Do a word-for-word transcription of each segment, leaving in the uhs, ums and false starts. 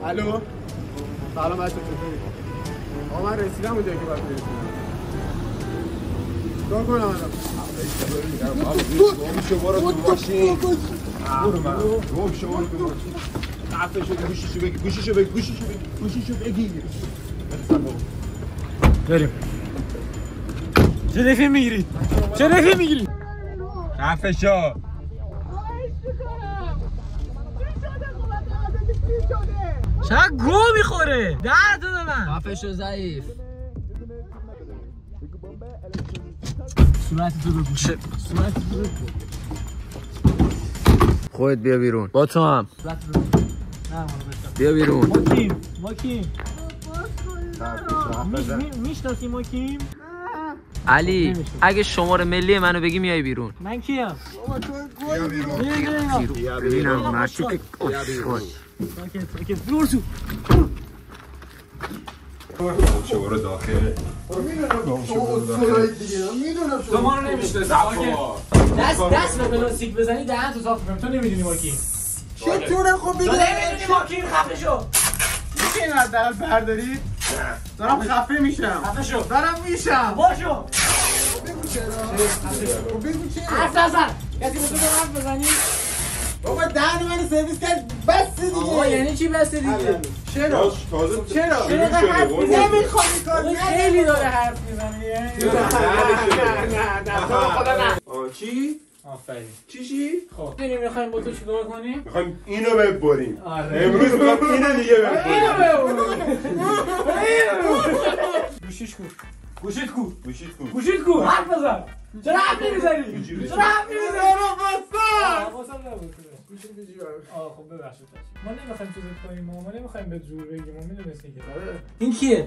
الو سلام بچه چطوری؟ آقا من رسیدم اونجایی که باید برسیدم. کار کنم الان؟ گم شما رو تو ماشین. برو من گم شما رو تو ماشین. عفه شده گوشیشو بگی گوشیشو بگی گوشیشو بگی گوشیشو بگی. بریم. چه دفعه میگیری؟ چه دفعه میگیری؟ عفه شو. چقدر گو میخوره؟ ده تا به من عفه شو ضعیف. صورت تو بگو صورت تو بگو. خودت بیا بیرون. با تو هم صورت تو بگو. بیا بیرون. ما کیم؟ ما کیم؟ میشناسی ما کیم؟ علی اگه شماره ملی منو بگی میای بیرون. من کیم؟ بیا بیرون. بیا ببینم مرشو که دور تو. شما رو داخل. میدونم تو ما رو نمیشناسی. دست دست به پلاستیک بزنی دهن تو صاف کنم. تو نمیدونی ما کیم. چطوره خب بگو. تو نمیدونی ما کیم. خفه شو. میشه این حداقل بردارید؟ دارم خفه میشم. خفه شو. دارم میشم. باشو. بگو چرا؟ بگو چرا؟ حرف نزن. کسی به تو حرف بزنی؟ بابا دهن منو سرویس کرد بس دیگه. آقا یعنی چی بس دیگه؟ چرا؟ تازه چرا؟ شروع شده بود. نمیخوام این کار. خیلی داره حرف میزنه. نه نه نه خدا نه. آه چی؟ آفرین. چی چی؟ خب می‌دونی می‌خوایم با تو چیکار کنیم؟ میخوایم اینو ببریم. آره. امروز میخوایم اینو دیگه ببریم. گوشیش کو. گوشیت کو. گوشیت کو. گوشیت کو. حرف بزن. چرا حرف نمی‌زنی؟ چرا حرف نمی‌زنی؟ گوشی به جیبم. آه خب ببخشید. ما نمی‌خوایم چیزی کنیم. ما نمی‌خوایم به زور بگیم. ما می‌دونستیم که. این کیه؟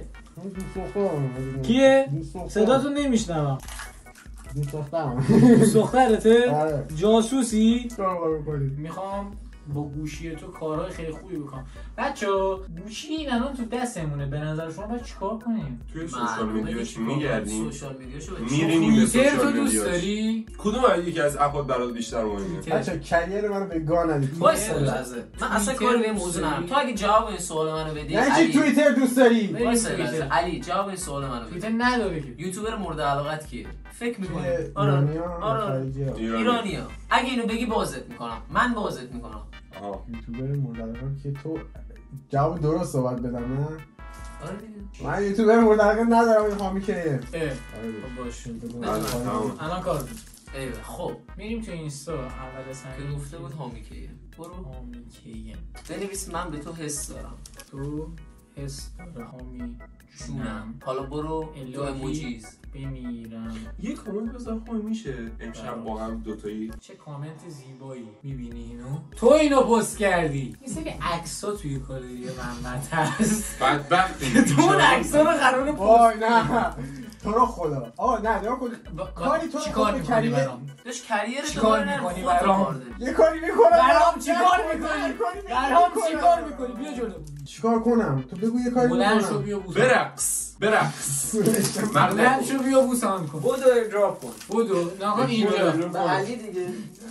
کیه؟ صداتون نمی‌شنوم. دوست دخترم. دوست دخترته؟ آره. جاسوسی؟ کار می‌کنی؟ میخوام با گوشی تو کارهای خیلی خوبی بکنم. بچه‌ها گوشی این الان تو دستمونه. به نظر شما باید چیکار کنیم؟ توی سوشال میدیاش میگردیم. سوشال میدیاشو میریم به توییتر سوشال تو دوست میدیاش. داری؟ کدوم یکی از اپات برات بیشتر مهمه؟ بچه کریر منو به گاه ندید. وایسا لحظه. من اصلا کاری به این موضوع ندارم. تو اگه جواب این سوال منو بدی یعنی چی توییتر دوست داری؟ وایسا لحظه. علی جواب این سوال منو بدی. توییتر نداره که. یوتیوبر مورد علاقت کیه؟ فکر می‌کنی؟ ایرانی آره. ها آره. ایرانی‌ها. اگه اینو بگی بازت می‌کنم. من بازت می‌کنم. آها. یوتیوبر مورد علاقه که تو جواب درست صحبت بدم نه؟ آره دیگه. من یوتیوبر مورد علاقه ندارم این خوامی که اه آره خب باشه. تمام. الان کار کن. ایوه خب میریم تو اینستا اول سنگ که گفته بود هامیکیه. برو هامیکیه. بنویس من به تو حس دارم. تو حس داره هامی جونم. حالا برو تو اموجیز. بمیرم. یه کامنت بذار خواهی میشه امشب با هم دوتایی. چه کامنت زیبایی. میبینی اینو؟ تو اینو پست کردی. مثل که عکس‌ها توی کالری محمد هست. بدبختی. تو اون عکس‌ها رو قراره پست وای نه تو رو خدا آه نه نگاه کن کاری تو چی کار رو می‌کنی کریر برام؟ داش کریر چی تو کار داره می‌کنی خودت برام؟ کار داری. یه کاری میکنم برام چی کار می‌کنی؟ برام چی کار می‌کنی؟ بیا جلو. چیکار کنم تو بگو یه کاری بلند شو میکنم بیا بوسم. برقص برقص. بلند شو بیا بوسم کن. بودو ایردراپ کن. بودو نه اینجا. به علی دیگه.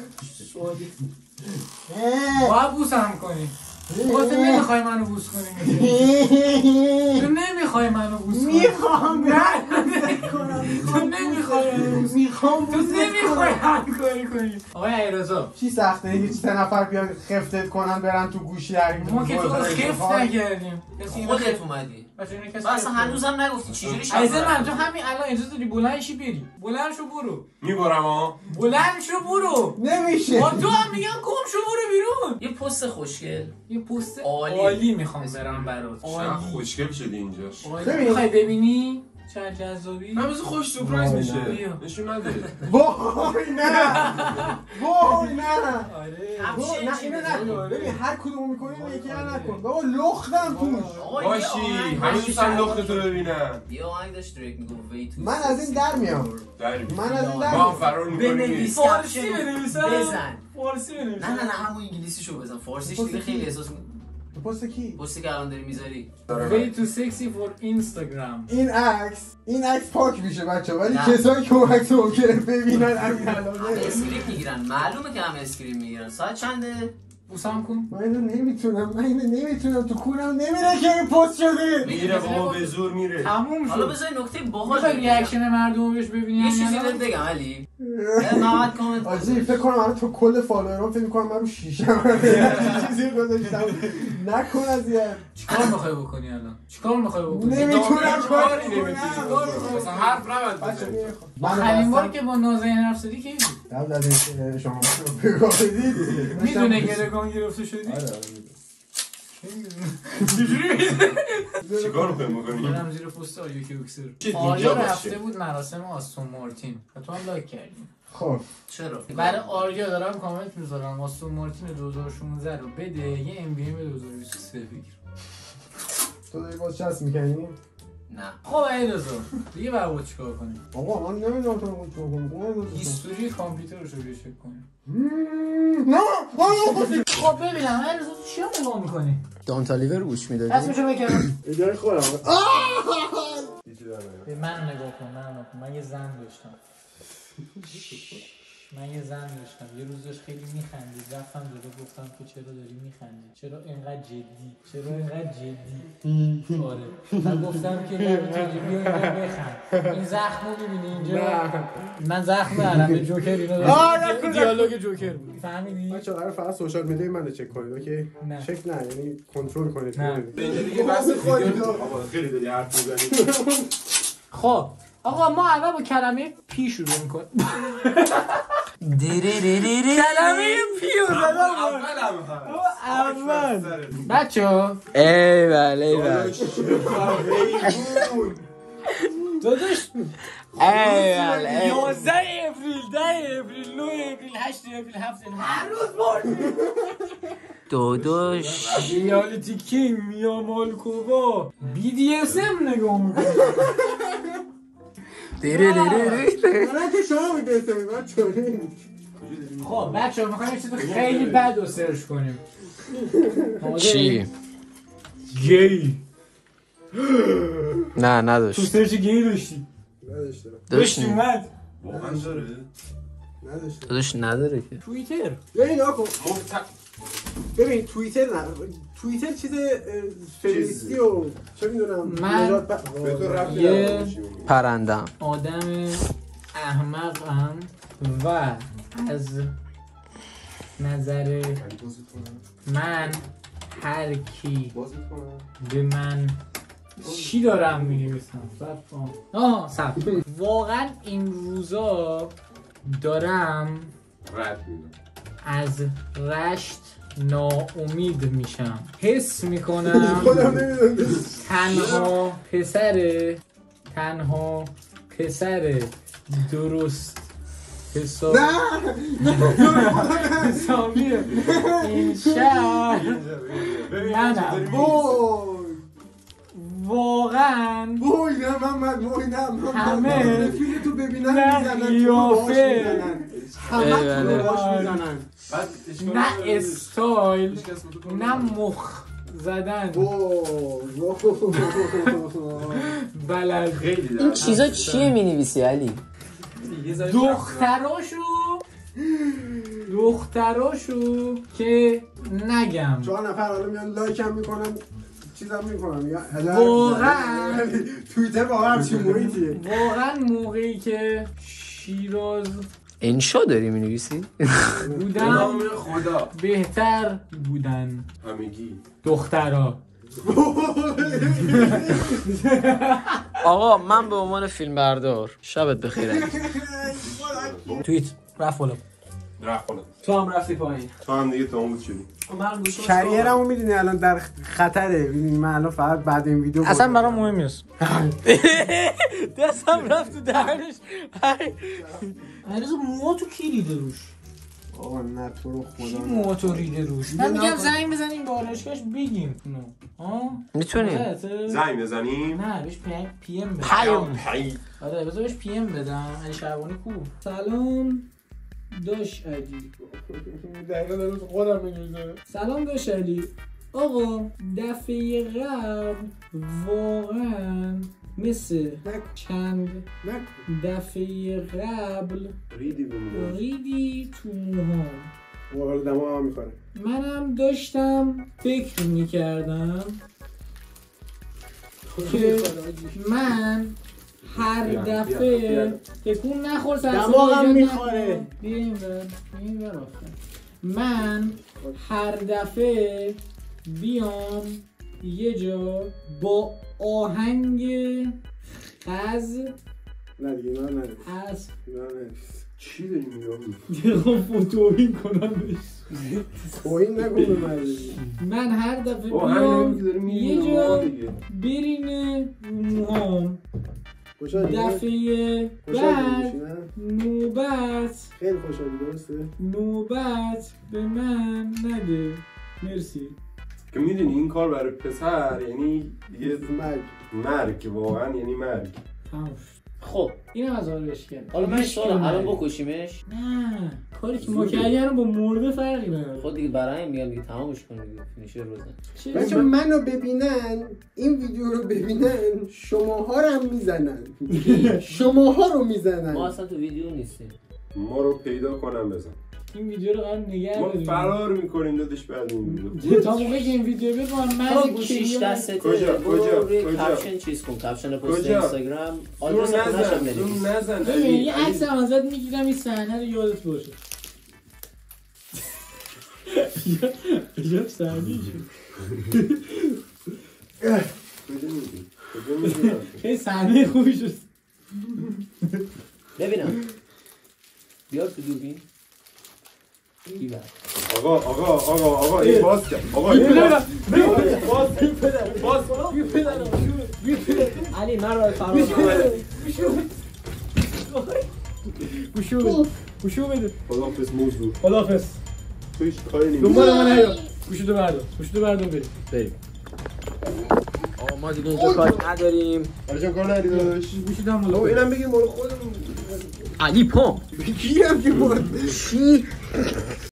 باید بوسم کنی. تو نمیخوای منو بوس کنی. تو نمیخوای منو بوس کنی. میخوام نه تو نمیخوای منو بوس کنی. میخوام تو نمیخوای همکاری کنی. آقای علیرضا چی سخته هیچ سه نفر بیان خفتت کنن برن تو گوشی هر ما که تو رو خفت نکردیم. خودت اومدی. تو اصلا هنوزم نگفتی چجوری شد. عزیز من تو همین الان اجازه داری بلند شی بری. بلند شو برو. میبرم ها. بلند شو برو. نمیشه با تو هم میگم گم شو برو بیرون. یه پست خوشگل. یه پست عالی. عالی میخوام برم برات. چقدر خوشگل شدی اینجاش. عالی. میخوای ببینی؟ چه جذابی؟ من بذار خوش سورپرایز میشه. بیا. نشون نده. وای نه وای نه آره. بابا نه اینو نکن ببین هر کدومو میکنی یکی رو نکن بابا لختم توش باشی. هنوز هم لخت تو ببینم. یه آهنگ داشت دریک میگفت وی تو. من از این در میام داریم. من از این در ما هم میام فرار میکنیم. بنویس. فارسی بنویسم. بزن. فارسی بنویسم. نه نه نه همون انگلیسیشو بزن. فارسیش دیگه خیلی احساس می‌کنم. پست کی پستی که الان داری میذاری. Way too sexy for Instagram. این عکس این عکس پاک میشه بچه‌ها ولی نه. کسایی که اون عکس رو ممکنه ببینن همین همه الان اسکرین میگیرن. معلومه که همه اسکرین میگیرن. ساعت چنده؟ بوسم کن. من اینو نمیتونم من اینو نمیتونم تو کونم نمیره که این پست شده. میره بابا به زور میره. تموم شد. حالا بذار نکته باحال میخوای ریاکشن مردم بهش ببینی. یه چیزی بهت بگم علی. محمد کامنت آجی فکر کنم الان تو کل فالوورام فکر می‌کنم من رو شیشم چیزی گذاشتم. نکن اذیت. چیکار میخوای بکنی الان؟ چیکار میخوای بکنی؟ نمیتونم کاری نمیتونی. مثلا حرف نباید بزنی. من آخرین بار که با نازنین حرف زدی کی بود؟ قبل از اینکه شما بگو بدید میدونه گرگان گرفته شدی؟ آره چجوری میدونه؟ چیکار می‌خوایم بکنیم؟ برم زیر پست آریا کیوکسر. اینجا آریا باشه. رفته بود مراسم آستون مارتین و تو هم لایک کردی. خب چرا؟ برای آریا دارم کامنت میذارم آستون مارتین دو هزار و شانزده رو بده یه ام بی ام دو هزار و بیست و سه بگیر. تو داری باز چست میکنی؟ نه. خب این رضا دیگه باید با چیکار کنیم؟ آقا من نمیدونم تو رو چیکار کنم. هیستوری کامپیوترش رو چک کنیم. نه خب ببینم این رضا تو چیا نگاه میکنی؟ دان تالیور گوش میدادی؟ اسمشو بکرم. ایدای خودم به من نگاه کن من نگاه کن من یه زن داشتم من یه زن داشتم یه روز داشت خیلی میخندید رفتم جلو گفتم که چرا داری میخندی چرا اینقدر جدی چرا اینقدر جدی آره من گفتم که لبی تو جدی اینقدر بخند این زخمو میبینی اینجا من زخم دارم به جوکر اینو داشتم دیالوگ جوکر بود فهمیدی؟ بچه قرار فقط سوشال میدیا منو چک کنید اوکی؟ نه. چک نه یعنی کنترل کنید نه. اینجا دیگه بس ویدیو آقا خیلی داری حرف میزنی. خب آقا ما اول با کلمه پی شروع میکنیم کلمه پی رو زدم اول بچه ها ای بله ای بله داداش ای بله یازده اپریل ده اپریل نه اپریل هشت اپریل هفت اپریل هر روز بردی داداش ریالیتی کینگ میا مالکووا بی دی اس ام نگاه میکنی دیره دیره دیره من که شما میدونستم من چونه خب بچه ها میخوایم چیز خیلی بد رو سرچ کنیم چی؟ گی نه تو نداشت سرچ گی داشتی نداشتم داشتی داشت اومد واقعا داره؟ نداشتم داداش نداره که توییتر ببین آقا ببین توییتر نه توییتر چیز فمینیستی و چه میدونم من به تو رفتی یه نداره. پرندم آدم احمقم و از نظر من هر کی به من چی دارم می‌نویسم آها سب واقعا این روزا دارم رد میدم از رشت ناامید میشم حس میکنم تنها پسر تنها پسر درست حساب حسابی این شهر منم واقعا بوی نه من من بوی نه من همه فیلم تو ببینن نه میزنن قیافه همه تو باش میزنن نه استایل نه مخ زدن بلد این چیزا چیه می‌نویسی علی؟ دختراشو دختراشو که نگم چهار نفر حالا میان لایک هم میکنن چیزم میکنن یا واقعا توییتر واقعا چی محیطیه واقعا موقعی که شیراز انشا داری می‌نویسی؟ بودم خدا بهتر بودن همگی دخترها آقا من به عنوان فیلم بردار شبت بخیر علی. توییت رفت بالا رفت بالا تو هم رفتی پایین تو هم دیگه تمام شدی من گوشم کریرمو میدونی الان در خطره میدونی من الان فقط بعد این ویدیو اصلا برام مهم نیست دستم رفت تو دهنش هنوز موها تو کی ریده روش آقا نه تو رو کی خدا موها تو ریده روش من میگم زنگ بزنیم به آرایشگاهش بگیم ها میتونیم زنگ بزنیم نه بهش پی ام بدم پیام پی آره بذار بهش پی ام بدم علی شعبانی کو سلام داش علی دقیقا دارم خودم میگم سلام داش علی آقا دفعه قبل واقعا مثل چند دفعه قبل ریدی بمونه ریدی تو موهام وارد دماغم میخوره. منم داشتم فکر میکردم که من هر دفعه تکون نخور دماغم میخوره. بیا این بر این بر آخر. من هر دفعه بیام یه جا با آهنگ خز نه دیگه نه نه از نه نه چی داری میگم؟ دیگه فوتوین کنم بهش توهین نکن به من. من هر دفعه با همین که داری بیام یه میگی جا دیگه برینه موهام خوشحالی؟ دفعه بعد نوبت خیلی خوشحالی درسته؟ نوبت به من نده. مرسی. که میدونی این کار برای پسر یعنی دیگه مرگ مرگ، واقعا یعنی مرگ. تموم. خب اینو از آن بهش کرد. حالا من سوال الان بکشیمش. نه کاری که ما کردیم با مرده فرقی نداره. خود دیگه برای میگم دیگه تمامش کن دیگه فینیشر روزن. بچه منو ببینن این ویدیو رو ببینن شماها رو هم میزنن. شماها رو میزنن. ما اصلا تو ویدیو نیستیم. ما رو پیدا کنم بزن. این ویدیو رو قرار نگه ما داریم. فرار میکنیم دادش بعد این ویدیو. تا موقعی که این ویدیو بیاد با من تو گوشیش دستته. کجا کجا روی کجا کپشن چیز کن. کپشن پست کجا؟ اینستاگرام. زوم آدرس خونه‌ش هم نزن زوم بنویس. نزن. ببین علی، یه عکس هم ازت میگیرم این صحنه رو یادت باشه. عجب صحنه‌ای شد. کجا میگی؟ کجا میگی؟ خیلی صحنه خوبی شد. ببینم. بیار تو دوربین. بیبر. آقا آقا آقا آقا این باز کرد. آقا این باز باز باز علی من رو فرار گوشو گوشو بده. خداحافظ موضوع. خداحافظ. تو هیچ کاری نمی‌کنی. دنبال من نیا. گوشو بردار. گوشو بردار بریم. بریم. آقا ما دیگه اینجا کاری نداریم. آره جان کار نداری داداش. گوشو دم آقا بالا. اینم بگیر مال خودمون. علی پام. بگیرم که برد. چی؟